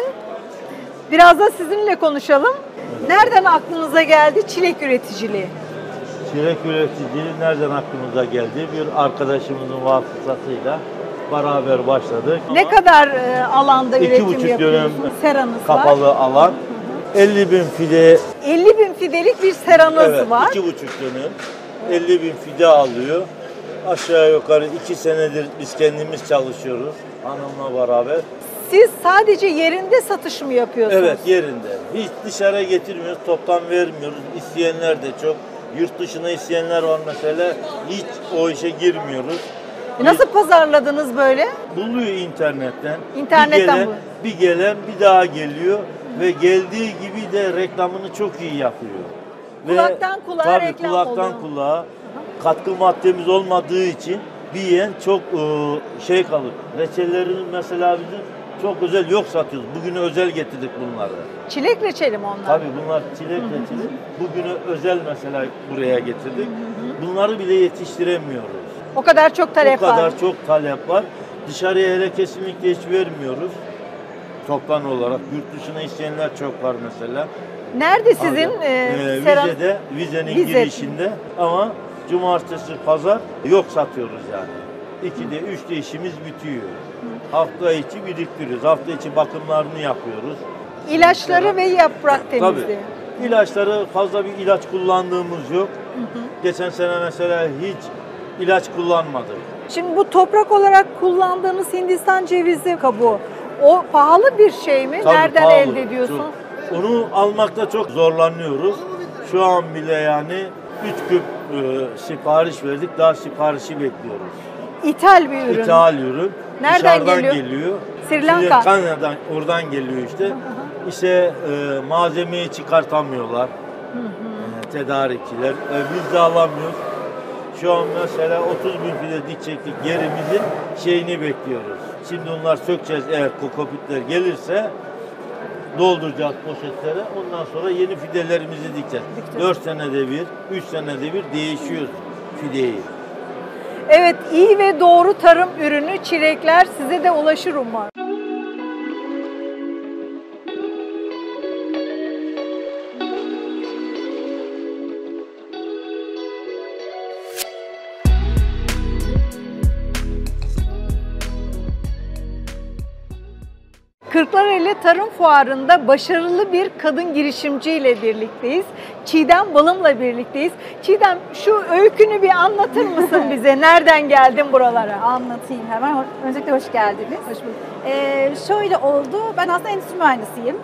Biraz da sizinle konuşalım. Nereden aklınıza geldi çilek üreticiliği? Çilek üreticiliği nereden aklımıza geldi? Bir arkadaşımızın vasıtasıyla beraber başladık. Ne kadar alanda üretim 2,5 dönüm yapıyorsunuz? Seranız var. kapalı alan. 50.000 fide, 50.000 fidelik bir seranız evet, var. 2,5 dönüm. 50.000 fide alıyor. Aşağı yukarı 2 senedir biz kendimiz çalışıyoruz hanımla beraber. Siz sadece yerinde satış mı yapıyorsunuz? Evet, yerinde. Hiç dışarıya getirmiyoruz, toptan vermiyoruz. İsteyenler de çok. Yurt dışına isteyenler var mesela. Hiç o işe girmiyoruz. Nasıl pazarladınız böyle? Buluyor internetten. İnternetten bir gelen bir daha geliyor ve geldiği gibi de reklamını çok iyi yapıyor. Kulaktan kulağa tabii, reklam kulaktan oluyor. kulağa katkı maddemiz olmadığı için bir yiyen çok şey kalır. Reçellerini mesela bizim çok özel yok satıyoruz. Bugüne özel getirdik bunları. Çilek reçeli mi onlar? Tabii bunlar çilek reçeli. Bugüne özel mesela buraya getirdik. Bunları bile yetiştiremiyoruz. O kadar çok talep O kadar var. çok talep var. Dışarıya hele kesinlikle hiç vermiyoruz. Toptan olarak. Yurt dışına isteyenler çok var mesela. Nerede sizin seran? Vize'de, Vize'nin Vize. girişinde ama cumartesi, pazar yok satıyoruz yani. 2'de, 3'te işimiz bitiyor. Hafta içi biriktiriyoruz. Hafta içi bakımlarını yapıyoruz. İlaçları ve yaprak temizliği. Tabii. İlaçları fazla bir ilaç kullandığımız yok. Geçen sene mesela hiç ilaç kullanmadık. Şimdi bu toprak olarak kullandığınız Hindistan cevizi kabuğu, o pahalı bir şey mi? Tabii Nereden pahalı, elde ediyorsun? çok. Onu almakta çok zorlanıyoruz. Şu an bile yani 3 küp sipariş verdik. Daha siparişi bekliyoruz. İthal bir ürün. İthal ürün. Nereden Dışarıdan geliyor? Sri Lanka. Kanada'dan, oradan geliyor işte. İşte malzemeyi çıkartamıyorlar. Tedarikçiler. Biz de alamıyoruz. Şu an mesela 30.000 fide dikeceklik yerimizin şeyini bekliyoruz. Şimdi onlar sökeceğiz, eğer kokopitler gelirse dolduracağız poşetlere. Ondan sonra yeni fidelerimizi dikeceğiz. 4 senede bir, 3 senede bir değişiyor fideyi. Evet, iyi ve doğru tarım ürünü çilekler size de ulaşır umarım. Kırklareli Tarım Fuarı'nda başarılı bir kadın girişimciyle birlikteyiz. Çiğdem Balım'la birlikteyiz. Çiğdem, şu öykünü bir anlatır mısın bize? Nereden geldin buralara? Anlatayım hemen. Öncelikle hoş geldiniz. Hoş bulduk. Şöyle oldu, ben aslında endüstri mühendisiyim.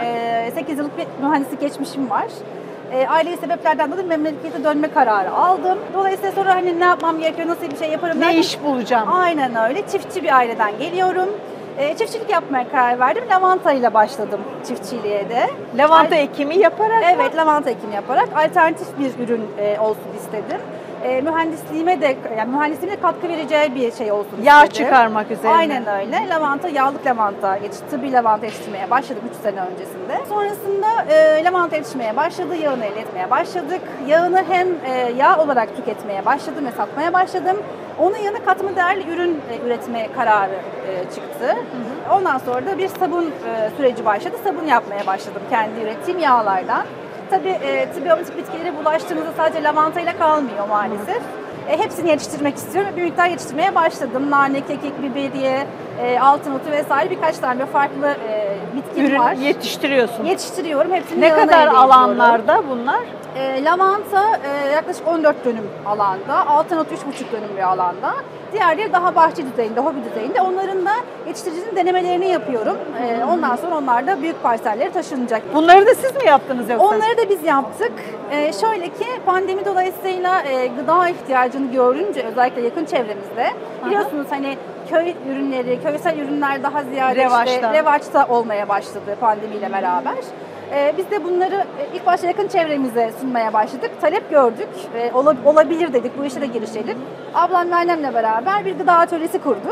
8 yıllık bir mühendislik geçmişim var. Ailevi sebeplerden dolayı memlekete dönme kararı aldım. Dolayısıyla sonra hani ne yapmam gerekiyor, nasıl bir şey yaparım Ne derken, iş bulacağım? Aynen öyle. Çiftçi bir aileden geliyorum. Çiftçilik yapmaya karar verdim. Lavanta ile başladım çiftçiliğe de. Lavanta ekimi yaparak mı? Evet, lavanta ekimi yaparak alternatif bir ürün olsun istedim. Mühendisliğime de katkı vereceği bir şey olsun Yağ istedim. çıkarmak üzerine. Aynen öyle. Lavanta, yağlık lavanta, tıbbi lavanta yetiştirmeye başladık 3 sene öncesinde. Sonrasında lavanta yetişmeye başladı, yağını elde etmeye başladık. Yağını hem yağ olarak tüketmeye başladım ve satmaya başladım. Onun yanına katma değerli ürün üretme kararı çıktı. Ondan sonra da bir sabun süreci başladı. Sabun yapmaya başladım kendi ürettiğim yağlardan. Tabii tıbbi bitkilere bulaştığımızda sadece lavantayla kalmıyor maalesef. Hepsini yetiştirmek istiyorum. Bir miktar yetiştirmeye başladım. Nane, kekik, biberiye, altın otu vesaire birkaç tane farklı bitkim Ürün var. yetiştiriyorsun. Yetiştiriyorum. Hepsini Ne yağını kadar elde ediyorum. alanlarda bunlar? Lavanta yaklaşık 14 dönüm alanda, altın otu 3,5 dönüm bir alanda. Diğerleri daha bahçe düzeyinde, hobi düzeyinde. Onların da yetiştiricinin denemelerini yapıyorum. Ondan sonra onlar da büyük parsellere taşınacak. Bunları da siz mi yaptınız yoksa? Onları da biz yaptık. Şöyle ki pandemi dolayısıyla gıda ihtiyacını görünce özellikle yakın çevremizde biliyorsunuz hani köy ürünleri, köysel ürünler daha ziyade revaçta olmaya başladı pandemiyle beraber. Biz de bunları ilk başta yakın çevremize sunmaya başladık. Talep gördük. Olabilir dedik, bu işe de girişelim. Ablam ve annemle beraber bir gıda atölyesi kurduk.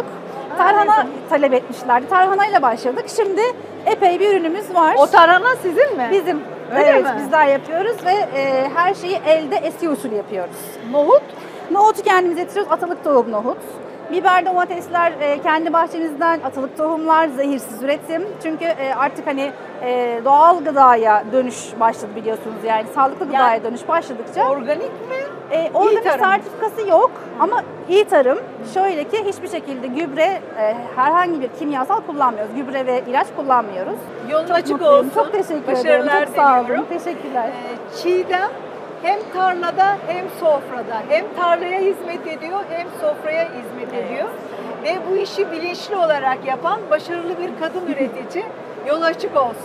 Tarhana talep etmişlerdi. Tarhanayla başladık. Şimdi epey bir ürünümüz var. O tarhana sizin mi? Bizim. Öyle Evet, mi? bizler yapıyoruz ve her şeyi elde eski usul yapıyoruz. Nohut. Nohutu kendimiz yetiştiriyoruz. Atalık tohum nohut. Biber, domatesler kendi bahçemizden, atalık tohumlar, zehirsiz üretim. Çünkü artık hani doğal gıdaya dönüş başladı biliyorsunuz, yani sağlıklı gıdaya dönüş başladıkça. Organik mi? Orada bir tarım. sertifikası yok ama iyi tarım. Şöyle ki hiçbir şekilde gübre, herhangi bir kimyasal kullanmıyoruz. Gübre ve ilaç kullanmıyoruz. Yolun açık Mutluyum. olsun. Çok teşekkür Başarılar ederim. Çok sağ olun. diliyorum. Teşekkürler. Çiğdem hem tarlada hem sofrada, hem tarlaya hizmet ediyor hem sofraya hizmet ediyor. Ve bu işi bilinçli olarak yapan başarılı bir kadın üretici. Yol açık olsun.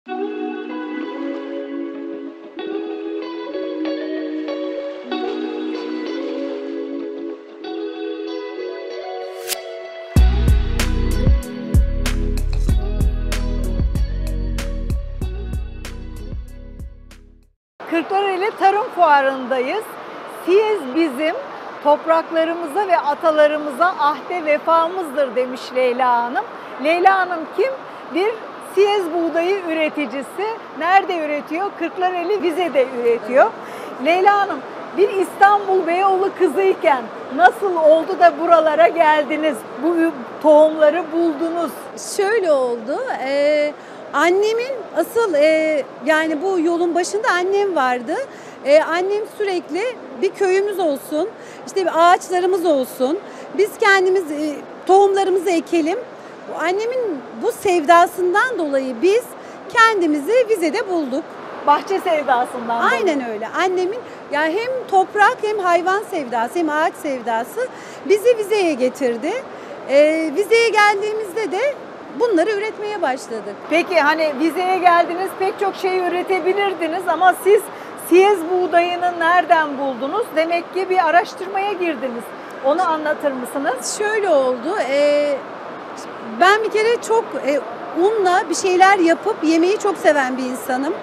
Kırklareli Tarım Fuarı'ndayız. Siyez bizim, topraklarımıza ve atalarımıza ahde vefamızdır demiş Leyla Hanım. Leyla Hanım kim? Bir siyez buğdayı üreticisi. Nerede üretiyor? Kırklareli Vize'de üretiyor. Leyla Hanım, bir İstanbul Beyoğlu kızıyken nasıl oldu da buralara geldiniz? Bu tohumları buldunuz. Şöyle oldu. Annemin asıl yani bu yolun başında annem vardı. Annem sürekli bir köyümüz olsun, işte bir ağaçlarımız olsun, biz kendimiz tohumlarımızı ekelim. Annemin bu sevdasından dolayı biz kendimizi Vize'de bulduk. Bahçe sevdasından. Aynen öyle. Annemin yani hem toprak hem hayvan sevdası hem ağaç sevdası bizi Vize'ye getirdi. Vize'ye geldiğimizde de bunları üretmeye başladık. Peki hani Vize'ye geldiniz, pek çok şey üretebilirdiniz ama siz siyez buğdayını nereden buldunuz? Demek ki bir araştırmaya girdiniz. Onu anlatır mısınız? Şöyle oldu. Ben bir kere çok unla bir şeyler yapıp yemeyi çok seven bir insanım.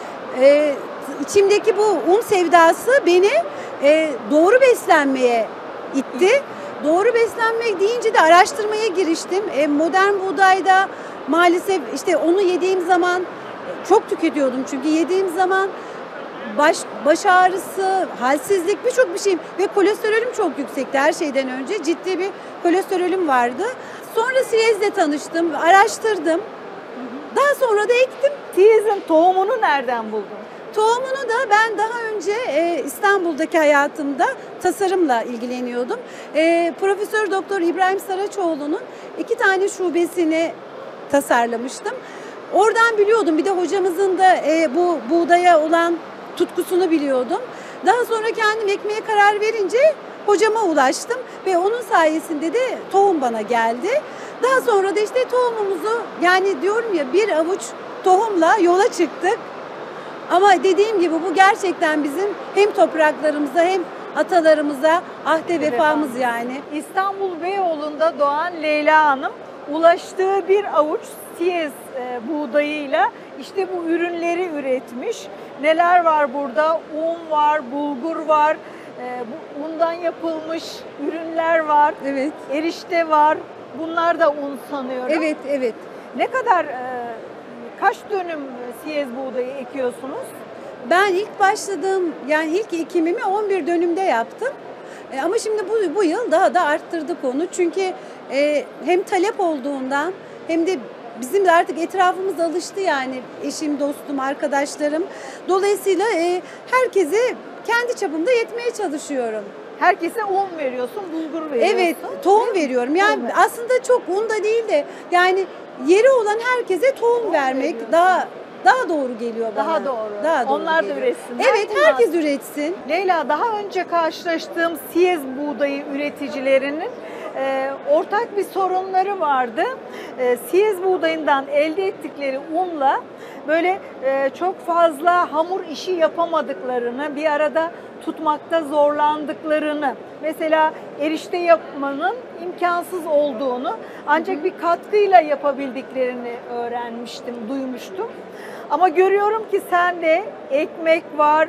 İçimdeki bu un sevdası beni doğru beslenmeye itti. Doğru beslenmek deyince de araştırmaya giriştim. Modern buğdayda maalesef işte onu yediğim zaman çok tüketiyordum çünkü yediğim zaman baş ağrısı, halsizlik birçok bir şeyim ve kolesterolüm çok yüksekti her şeyden önce. Ciddi bir kolesterolüm vardı. Sonra siyezle tanıştım, araştırdım. Daha sonra da ektim. Siyezin tohumunu nereden buldun? Tohumunu da ben daha önce İstanbul'daki hayatımda tasarımla ilgileniyordum. Profesör Doktor İbrahim Saraçoğlu'nun 2 tane şubesini tasarlamıştım. Oradan biliyordum. Bir de hocamızın da bu buğdaya olan tutkusunu biliyordum. Daha sonra kendim ekmeye karar verince hocama ulaştım ve onun sayesinde de tohum bana geldi. Daha sonra da işte tohumumuzu, yani diyorum ya, bir avuç tohumla yola çıktık. Ama dediğim gibi bu gerçekten bizim hem topraklarımıza hem atalarımıza ahde vefamız yani. İstanbul Beyoğlu'nda doğan Leyla Hanım ulaştığı bir avuç siyez buğdayıyla işte bu ürünleri üretmiş. Neler var burada? Un var, bulgur var, bu undan yapılmış ürünler var. Evet. Erişte var. Bunlar da un sanıyorum. Evet, evet. Ne kadar, kaç dönüm siyez buğdayı ekiyorsunuz? Ben ilk başladığım, yani ilk ekimimi 11 dönümde yaptım. Ama şimdi bu yıl daha da arttırdık onu. Çünkü hem talep olduğundan hem de bizim de artık etrafımız alıştı, yani eşim, dostum, arkadaşlarım. Dolayısıyla herkese kendi çapımda yetmeye çalışıyorum. Herkese un veriyorsun, bulgur veriyorsun. Evet, tohum veriyorum. Yani aslında çok un da değil de yani yeri olan herkese tohum vermek daha doğru geliyor bana. Daha doğru. Daha doğru Onlar da geliyor. üretsinler. Evet, herkes üretsin. Leyla, daha önce karşılaştığım siyez buğdayı üreticilerinin ortak bir sorunları vardı. Siyez buğdayından elde ettikleri unla böyle çok fazla hamur işi yapamadıklarını, bir arada tutmakta zorlandıklarını, mesela erişte yapmanın imkansız olduğunu, ancak bir katkıyla yapabildiklerini öğrenmiştim, duymuştum. Ama görüyorum ki sende ekmek var,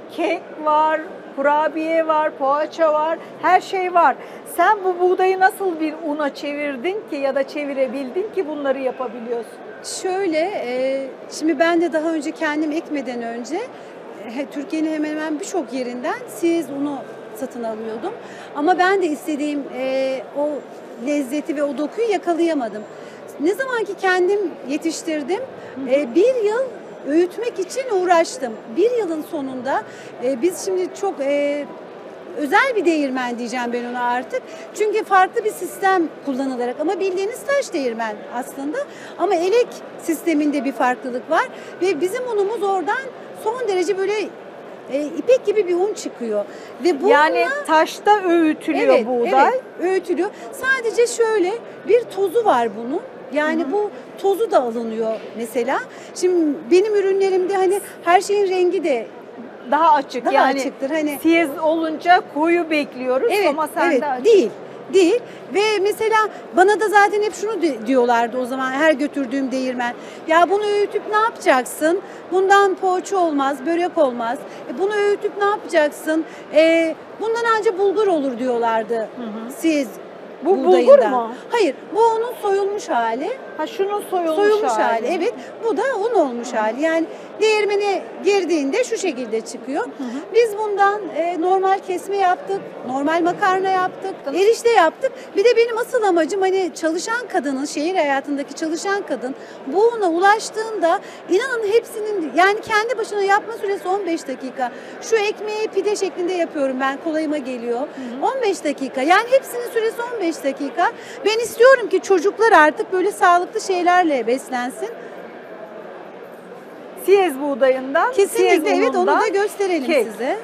kek var, kurabiye var, poğaça var, her şey var. Sen bu buğdayı nasıl bir una çevirdin ki ya da çevirebildin ki bunları yapabiliyorsun? Şöyle, şimdi ben de daha önce kendim ekmeden önce Türkiye'nin hemen hemen birçok yerinden siyez unu satın alıyordum. Ama ben de istediğim o lezzeti ve o dokuyu yakalayamadım. Ne zaman ki kendim yetiştirdim, bir yıl öğütmek için uğraştım. Bir yılın sonunda biz şimdi çok özel bir değirmen diyeceğim ben ona artık. Çünkü farklı bir sistem kullanılarak, ama bildiğiniz taş değirmen aslında. Ama elek sisteminde bir farklılık var ve bizim unumuz oradan son derece böyle ipek gibi bir un çıkıyor. Ve bu Yani taşta öğütülüyor evet, buğday. Evet, öğütülüyor. Sadece şöyle bir tozu var bunun. Yani bu tozu da alınıyor mesela. Şimdi benim ürünlerimde hani her şeyin rengi de Daha açık. daha yani açıktır. Hani siyez olunca koyu bekliyoruz evet, ama sen evet, de açık. değil. Ve mesela bana da zaten hep şunu diyorlardı o zaman her götürdüğüm değirmen. Ya bunu öğütüp ne yapacaksın? Bundan poğaça olmaz, börek olmaz. Bunu öğütüp ne yapacaksın? Bundan ancak bulgur olur diyorlardı. Siyez Bu buğdayından. bulgur mu? Hayır, bu onun soyulmuş hali. Ha şunun soyulmuş hali. Evet, bu da un olmuş hali. Yani değirmene girdiğinde şu şekilde çıkıyor. Biz bundan normal kesme yaptık, normal makarna yaptık, erişte yaptık. Bir de benim asıl amacım hani çalışan kadının, şehir hayatındaki çalışan kadın bu una ulaştığında inanın hepsinin yani kendi başına yapma süresi 15 dakika. Şu ekmeği pide şeklinde yapıyorum ben, kolayıma geliyor. 15 dakika. Yani hepsinin süresi 15 dakika. Ben istiyorum ki çocuklar artık böyle sağlıklı şeylerle beslensin. Siyez buğdayından, Kesinlikle siyez evet, onu unundan da gösterelim kek. size.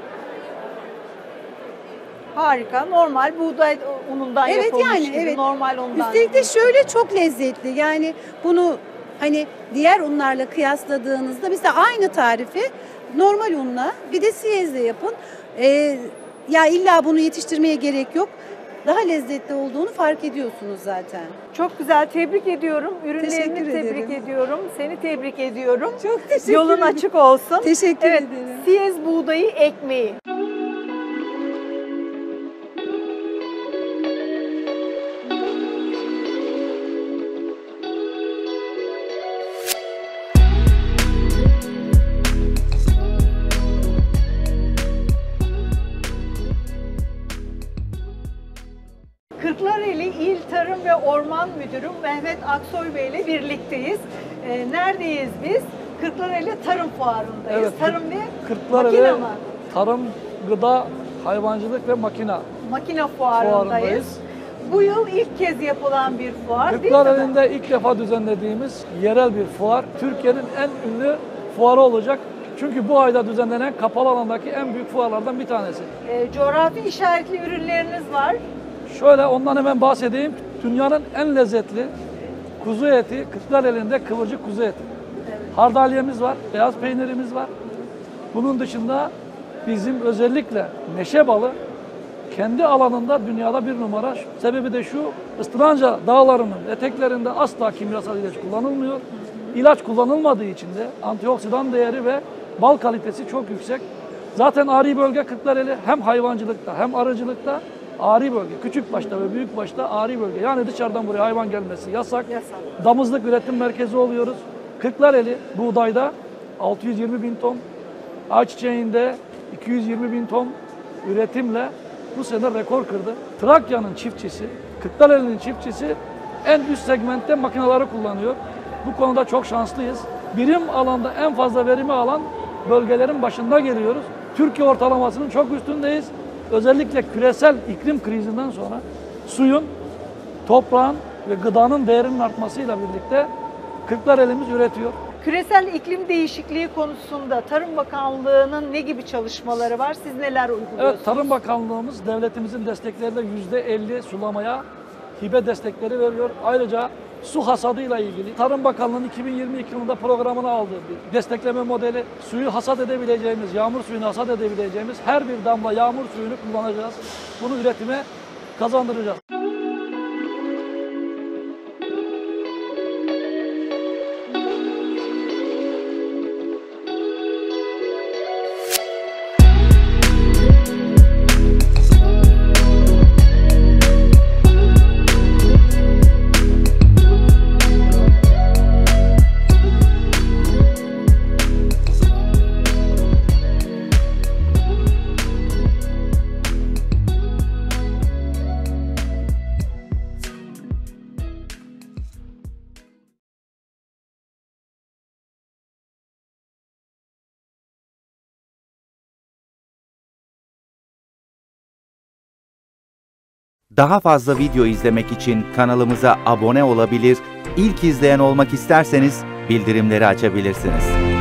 Harika. Normal buğday unundan Evet, yapılmış yani, gibi. evet. Normal undan. Üstelik de şöyle çok lezzetli. Yani bunu hani diğer unlarla kıyasladığınızda mesela aynı tarifi normal unla bir de siyezle yapın. Ya illa bunu yetiştirmeye gerek yok. Daha lezzetli olduğunu fark ediyorsunuz zaten. Çok güzel. Tebrik ediyorum. Ürünlerini Teşekkür tebrik ederim. ediyorum. Seni tebrik ediyorum. Çok teşekkür Yolun ederim. açık olsun. Teşekkür evet, ederim. Siyez buğdayı ekmeği. Kırklareli İl Tarım ve Orman Müdürü Mehmet Aksoy Bey ile birlikteyiz. Neredeyiz biz? Kırklareli Tarım Fuarı'ndayız. Evet, Tarım ve Kırklareli makine mı? Tarım, Gıda, Hayvancılık ve Makina Makine fuarındayız. fuarındayız. Bu yıl ilk kez yapılan bir fuar değil mi? Kırklareli'nde ilk defa düzenlediğimiz yerel bir fuar. Türkiye'nin en ünlü fuarı olacak. Çünkü bu ayda düzenlenen kapalı alandaki en büyük fuarlardan bir tanesi. Coğrafi işaretli ürünleriniz var. Şöyle ondan hemen bahsedeyim. Dünyanın en lezzetli kuzu eti, Kırklareli'nde kıvırcık kuzu eti. Hardalyemiz var, beyaz peynirimiz var. Bunun dışında bizim özellikle meşe balı kendi alanında dünyada bir numara. Sebebi de şu, Istıranca dağlarının eteklerinde asla kimyasal ilaç kullanılmıyor. İlaç kullanılmadığı için de antioksidan değeri ve bal kalitesi çok yüksek. Zaten ari bölge Kırklareli hem hayvancılıkta hem arıcılıkta ari bölge. Küçük başta ve büyük başta ari bölge. Yani dışarıdan buraya hayvan gelmesi yasak. Damızlık üretim merkezi oluyoruz. Kırklareli buğdayda 620 bin ton, ayçiçeğinde 220 bin ton üretimle bu sene rekor kırdı. Trakya'nın çiftçisi, Kırklareli'nin çiftçisi en üst segmentte makineleri kullanıyor. Bu konuda çok şanslıyız. Birim alanda en fazla verimi alan bölgelerin başında geliyoruz. Türkiye ortalamasının çok üstündeyiz. Özellikle küresel iklim krizinden sonra suyun, toprağın ve gıdanın değerinin artmasıyla birlikte Kırklareli'miz üretiyor. Küresel iklim değişikliği konusunda Tarım Bakanlığı'nın ne gibi çalışmaları var? Siz neler uyguluyorsunuz? Evet, Tarım Bakanlığımız devletimizin destekleriyle %50 sulamaya hibe destekleri veriyor. Ayrıca su hasadıyla ilgili Tarım Bakanlığı'nın 2022 yılında programına aldığı bir destekleme modeli, suyu hasat edebileceğimiz, yağmur suyunu hasat edebileceğimiz her bir damla yağmur suyunu kullanacağız. Bunu üretime kazandıracağız. Daha fazla video izlemek için kanalımıza abone olabilir, ilk izleyen olmak isterseniz bildirimleri açabilirsiniz.